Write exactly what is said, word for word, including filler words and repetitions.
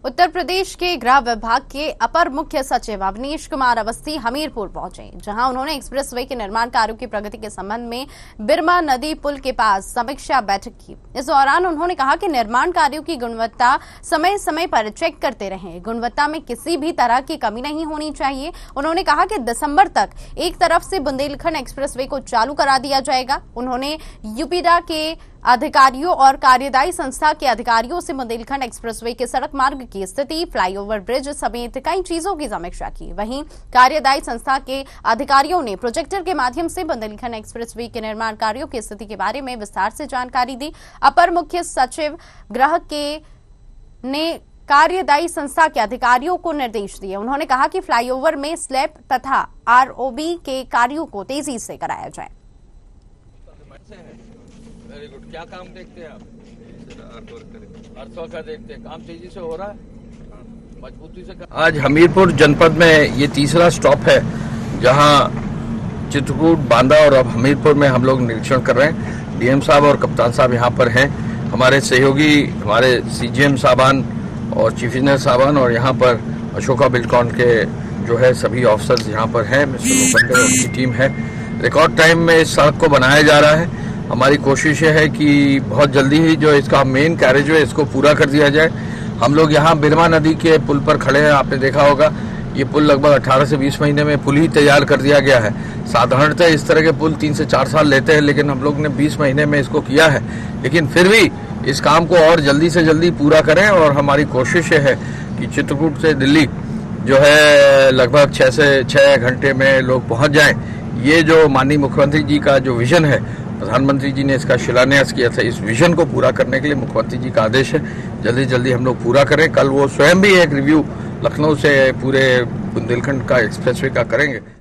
उत्तर प्रदेश के गृह विभाग के अपर मुख्य सचिव अवनीश कुमार अवस्थी हमीरपुर पहुंचे, जहां उन्होंने एक्सप्रेसवे के निर्माण कार्यों की प्रगति के संबंध में बिरमा नदी पुल के पास समीक्षा बैठक की। इस दौरान उन्होंने कहा कि निर्माण कार्यों की गुणवत्ता समय समय पर चेक करते रहें, गुणवत्ता में किसी भी तरह की कमी नहीं होनी चाहिए। उन्होंने कहा कि दिसंबर तक एक तरफ से बुंदेलखंड एक्सप्रेसवे को चालू करा दिया जाएगा। उन्होंने यूपीडा के अधिकारियों और कार्यदायी संस्था के अधिकारियों से बुंदेलखंड एक्सप्रेसवे के सड़क मार्ग की स्थिति, फ्लाईओवर ब्रिज समेत कई चीजों की समीक्षा की। वहीं कार्यदायी संस्था के अधिकारियों ने प्रोजेक्टर के माध्यम से बुंदेलखंड एक्सप्रेसवे के निर्माण कार्यों की स्थिति के बारे में विस्तार से जानकारी दी। अपर मुख्य सचिव गृह के ने कार्यदायी संस्था के अधिकारियों को निर्देश दिए। उन्होंने कहा कि फ्लाईओवर में स्लैब तथा आरओबी के कार्यों को तेजी से कराया जाए। Very good. क्या काम देखते हैं आप? अर्थवर्क का देखते हैं। काम तेजी से हो रहा है, मजबूती से। आज हमीरपुर जनपद में ये तीसरा स्टॉप है जहां चित्रकूट, बांदा और अब हमीरपुर में हम लोग निरीक्षण कर रहे हैं। डीएम साहब और कप्तान साहब यहाँ पर हैं, हमारे सहयोगी हमारे सीजीएम साहबान और चीफ इंजीनियर साहबान, और यहाँ पर अशोका बिल्डकॉन के जो है सभी ऑफिसर्स यहाँ पर हैं। मिस्टर लोखंडे और उनकी टीम है। रिकॉर्ड टाइम में इस सड़क को बनाया जा रहा है। हमारी कोशिश है कि बहुत जल्दी ही जो इसका मेन कैरेज है इसको पूरा कर दिया जाए। हम लोग यहाँ बिरमा नदी के पुल पर खड़े हैं। आपने देखा होगा ये पुल लगभग अठारह से बीस महीने में पुल ही तैयार कर दिया गया है। साधारणतः इस तरह के पुल तीन से चार साल लेते हैं, लेकिन हम लोग ने बीस महीने में इसको किया है। लेकिन फिर भी इस काम को और जल्दी से जल्दी पूरा करें, और हमारी कोशिश है कि चित्रकूट से दिल्ली जो है लगभग छः से छः घंटे में लोग पहुँच जाएँ। ये जो माननीय मुख्यमंत्री जी का जो विजन है, प्रधानमंत्री जी ने इसका शिलान्यास किया था, इस विजन को पूरा करने के लिए मुख्यमंत्री जी का आदेश है जल्दी जल्दी हम लोग पूरा करें। कल वो स्वयं भी एक रिव्यू लखनऊ से पूरे बुंदेलखंड का एक्सप्रेसवे का करेंगे।